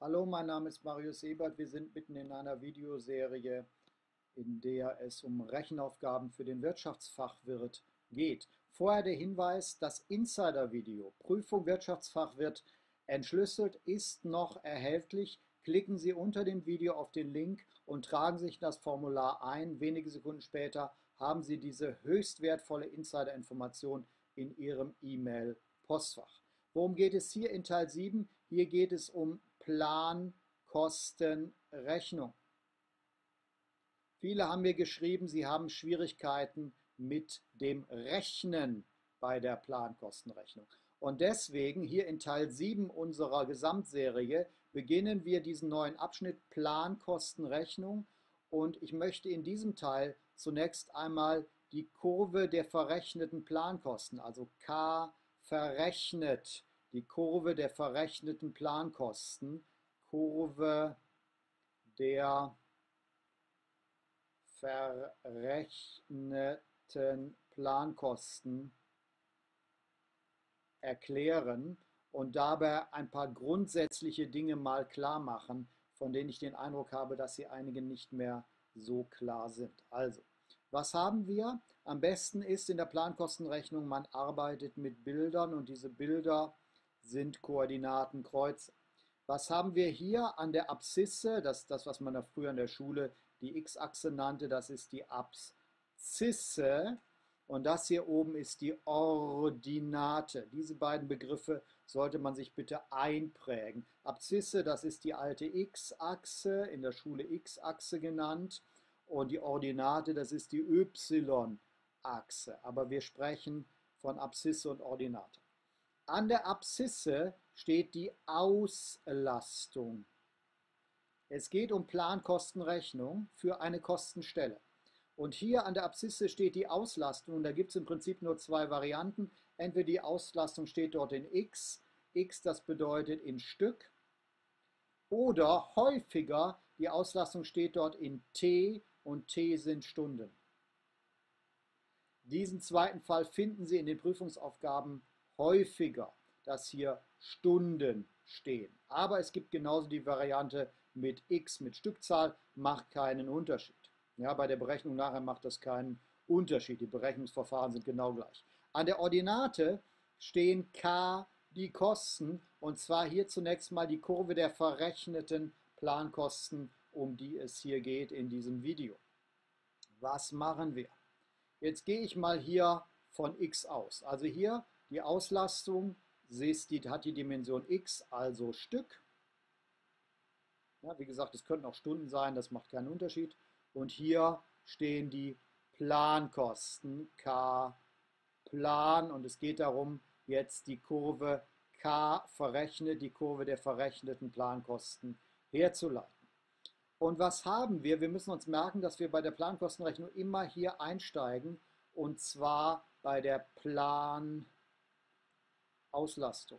Hallo, mein Name ist Marius Ebert. Wir sind mitten in einer Videoserie, in der es um Rechenaufgaben für den Wirtschaftsfachwirt geht. Vorher der Hinweis, das Insider-Video Prüfung Wirtschaftsfachwirt entschlüsselt ist noch erhältlich. Klicken Sie unter dem Video auf den Link und tragen sich das Formular ein. Wenige Sekunden später haben Sie diese höchst wertvolle Insider-Information in Ihrem E-Mail-Postfach. Worum geht es hier in Teil 7? Hier geht es um Plankostenrechnung. Viele haben mir geschrieben, sie haben Schwierigkeiten mit dem Rechnen bei der Plankostenrechnung. Und deswegen hier in Teil 7 unserer Gesamtserie beginnen wir diesen neuen Abschnitt Plankostenrechnung. Und ich möchte in diesem Teil zunächst einmal die Kurve der verrechneten Plankosten, also K verrechnet, die Kurve der verrechneten Plankosten, Kurve der verrechneten Plankosten erklären und dabei ein paar grundsätzliche Dinge mal klar machen, von denen ich den Eindruck habe, dass sie einigen nicht mehr so klar sind. Also, was haben wir? Am besten ist in der Plankostenrechnung, man arbeitet mit Bildern und diese Bilder sind Koordinatenkreuze. Was haben wir hier an der Abszisse? Das ist das, was man da früher in der Schule die X-Achse nannte. Das ist die Abszisse. Und das hier oben ist die Ordinate. Diese beiden Begriffe sollte man sich bitte einprägen. Abszisse, das ist die alte X-Achse, in der Schule X-Achse genannt. Und die Ordinate, das ist die Y-Achse. Aber wir sprechen von Abszisse und Ordinate. An der Abszisse steht die Auslastung. Es geht um Plankostenrechnung für eine Kostenstelle. Und hier an der Abszisse steht die Auslastung. Und da gibt es im Prinzip nur zwei Varianten. Entweder die Auslastung steht dort in X. X, das bedeutet in Stück. Oder häufiger, die Auslastung steht dort in T. Und T sind Stunden. Diesen zweiten Fall finden Sie in den Prüfungsaufgaben häufiger, dass hier Stunden stehen. Aber es gibt genauso die Variante mit X, mit Stückzahl, macht keinen Unterschied. Ja, bei der Berechnung nachher macht das keinen Unterschied. Die Berechnungsverfahren sind genau gleich. An der Ordinate stehen K, die Kosten, und zwar hier zunächst mal die Kurve der verrechneten Plankosten, um die es hier geht in diesem Video. Was machen wir? Jetzt gehe ich mal hier von X aus. Also hier die Auslastung hat die Dimension X, also Stück. Ja, wie gesagt, es könnten auch Stunden sein, das macht keinen Unterschied. Und hier stehen die Plankosten, K Plan. Und es geht darum, jetzt die Kurve K verrechnet, die Kurve der verrechneten Plankosten herzuleiten. Und was haben wir? Wir müssen uns merken, dass wir bei der Plankostenrechnung immer hier einsteigen, und zwar bei der Planauslastung.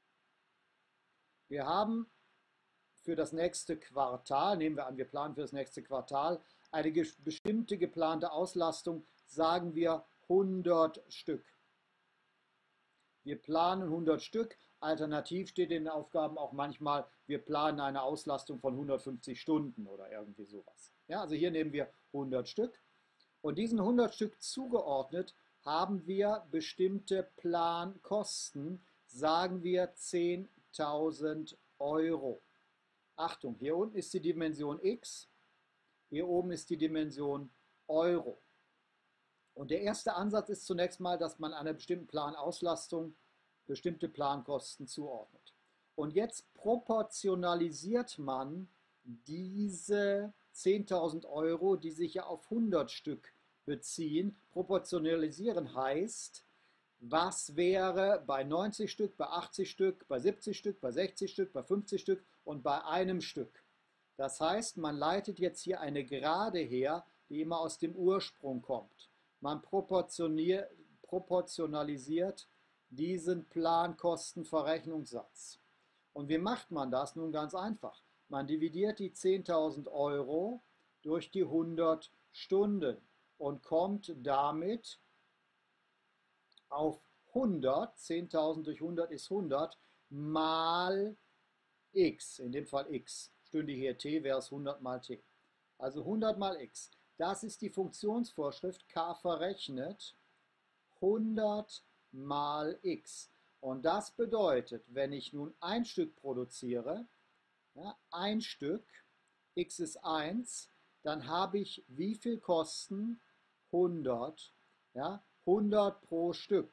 Wir haben für das nächste Quartal, nehmen wir an, wir planen für das nächste Quartal, eine bestimmte geplante Auslastung, sagen wir 100 Stück. Wir planen 100 Stück. Alternativ steht in den Aufgaben auch manchmal, wir planen eine Auslastung von 150 Stunden oder irgendwie sowas. Ja, also hier nehmen wir 100 Stück. Und diesen 100 Stück zugeordnet haben wir bestimmte Plankosten, sagen wir 10.000 Euro. Achtung, hier unten ist die Dimension X, hier oben ist die Dimension Euro. Und der erste Ansatz ist zunächst mal, dass man einer bestimmten Planauslastung bestimmte Plankosten zuordnet. Und jetzt proportionalisiert man diese 10.000 Euro, die sich ja auf 100 Stück beziehen. Proportionalisieren heißt, was wäre bei 90 Stück, bei 80 Stück, bei 70 Stück, bei 60 Stück, bei 50 Stück und bei einem Stück. Das heißt, man leitet jetzt hier eine Gerade her, die immer aus dem Ursprung kommt. Man proportionalisiert diesen Plankostenverrechnungssatz. Und wie macht man das? Nun ganz einfach. Man dividiert die 10.000 Euro durch die 100 Stunden und kommt damit auf 100, 10.000 durch 100 ist 100, mal x, in dem Fall x, stünde hier t, wäre es 100 mal t. Also 100 mal x. Das ist die Funktionsvorschrift k verrechnet 100 mal x. Und das bedeutet, wenn ich nun ein Stück produziere, ja, ein Stück, x ist 1, dann habe ich wie viel Kosten? 100, ja, 100 pro Stück.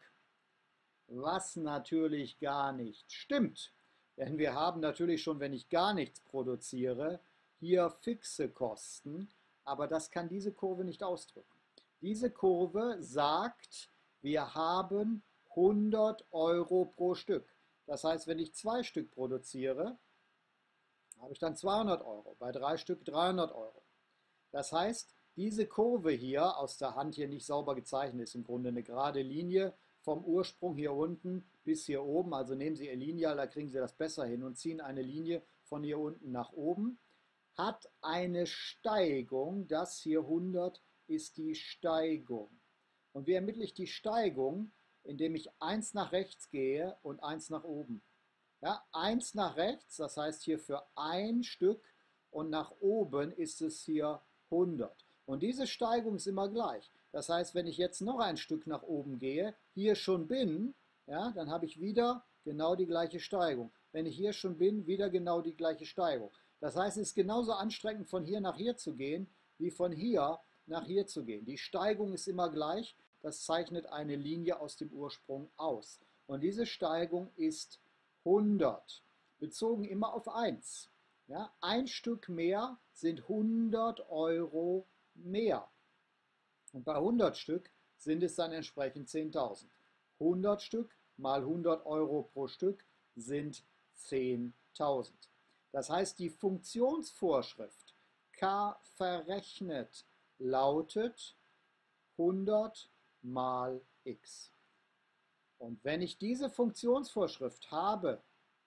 Was natürlich gar nicht stimmt. Denn wir haben natürlich schon, wenn ich gar nichts produziere, hier fixe Kosten, aber das kann diese Kurve nicht ausdrücken. Diese Kurve sagt, wir haben 100 Euro pro Stück. Das heißt, wenn ich 2 Stück produziere, habe ich dann 200 Euro, bei 3 Stück 300 Euro. Das heißt, diese Kurve hier, aus der Hand hier nicht sauber gezeichnet, ist im Grunde eine gerade Linie vom Ursprung hier unten bis hier oben. Also nehmen Sie Ihr Lineal, da kriegen Sie das besser hin und ziehen eine Linie von hier unten nach oben. Hat eine Steigung, das hier 100 ist die Steigung. Und wie ermittle ich die Steigung? Indem ich 1 nach rechts gehe und 1 nach oben. Ja, 1 nach rechts, das heißt hier für ein Stück, und nach oben ist es hier 100. Und diese Steigung ist immer gleich. Das heißt, wenn ich jetzt noch ein Stück nach oben gehe, hier schon bin, ja, dann habe ich wieder genau die gleiche Steigung. Wenn ich hier schon bin, wieder genau die gleiche Steigung. Das heißt, es ist genauso anstrengend, von hier nach hier zu gehen, wie von hier nach hier zu gehen. Die Steigung ist immer gleich. Das zeichnet eine Linie aus dem Ursprung aus. Und diese Steigung ist 100, bezogen immer auf 1. Ja, ein Stück mehr sind 100 Euro mehr. Und bei 100 Stück sind es dann entsprechend 10.000. 100 Stück mal 100 Euro pro Stück sind 10.000. Das heißt, die Funktionsvorschrift k verrechnet lautet 100 mal x. Und wenn ich diese Funktionsvorschrift habe,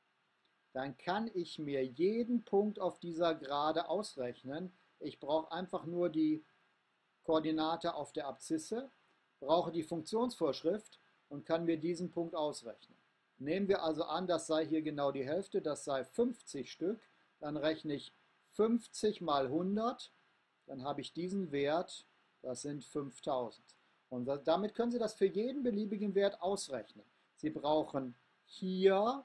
dann kann ich mir jeden Punkt auf dieser Gerade ausrechnen. Ich brauche einfach nur die Koordinate auf der Abszisse, brauche die Funktionsvorschrift und kann mir diesen Punkt ausrechnen. Nehmen wir also an, das sei hier genau die Hälfte, das sei 50 Stück, dann rechne ich 50 mal 100, dann habe ich diesen Wert, das sind 5000. Und damit können Sie das für jeden beliebigen Wert ausrechnen. Sie brauchen hier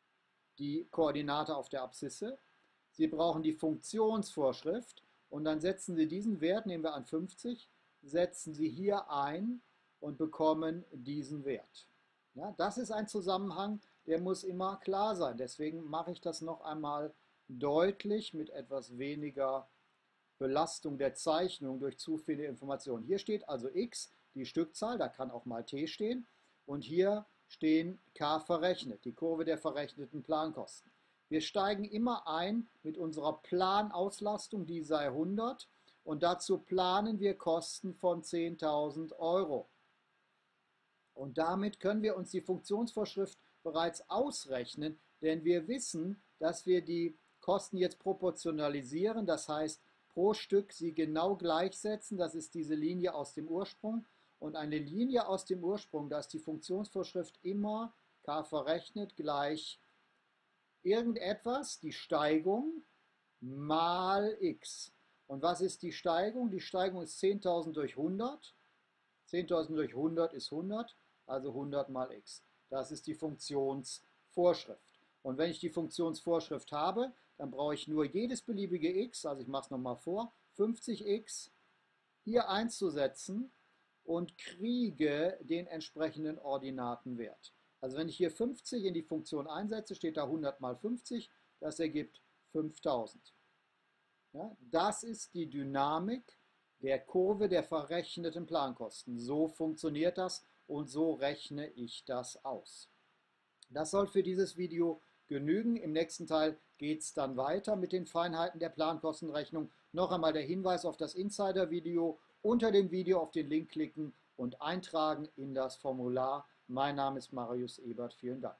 die Koordinate auf der Abszisse, Sie brauchen die Funktionsvorschrift und dann setzen Sie diesen Wert, nehmen wir an 50, setzen Sie hier ein und bekommen diesen Wert. Ja, das ist ein Zusammenhang, der muss immer klar sein. Deswegen mache ich das noch einmal deutlich mit etwas weniger Belastung der Zeichnung durch zu viele Informationen. Hier steht also x, die Stückzahl, da kann auch mal t stehen. Und hier stehen k verrechnet, die Kurve der verrechneten Plankosten. Wir steigen immer ein mit unserer Planauslastung, die sei 100. Und dazu planen wir Kosten von 10.000 Euro. Und damit können wir uns die Funktionsvorschrift bereits ausrechnen, denn wir wissen, dass wir die Kosten jetzt proportionalisieren, das heißt pro Stück sie genau gleichsetzen, das ist diese Linie aus dem Ursprung. Und eine Linie aus dem Ursprung, da ist die Funktionsvorschrift immer k verrechnet gleich irgendetwas, die Steigung, mal x. Und was ist die Steigung? Die Steigung ist 10.000 durch 100. 10.000 durch 100 ist 100, also 100 mal x. Das ist die Funktionsvorschrift. Und wenn ich die Funktionsvorschrift habe, dann brauche ich nur jedes beliebige x, also ich mache es nochmal vor, 50x, hier einzusetzen und kriege den entsprechenden Ordinatenwert. Also wenn ich hier 50 in die Funktion einsetze, steht da 100 mal 50, das ergibt 5000. Ja, das ist die Dynamik der Kurve der verrechneten Plankosten. So funktioniert das und so rechne ich das aus. Das soll für dieses Video genügen. Im nächsten Teil geht es dann weiter mit den Feinheiten der Plankostenrechnung. Noch einmal der Hinweis auf das Insider-Video. Unter dem Video auf den Link klicken und eintragen in das Formular. Mein Name ist Marius Ebert. Vielen Dank.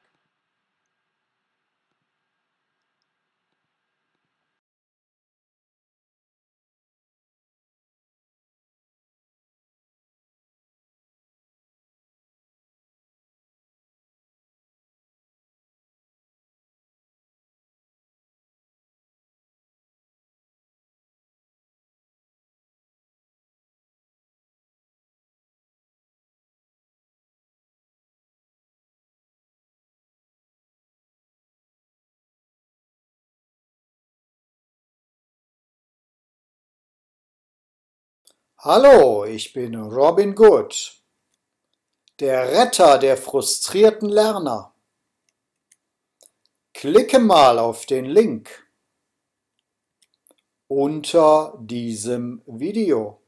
Hallo, ich bin Robin Good, der Retter der frustrierten Lerner. Klicke mal auf den Link unter diesem Video.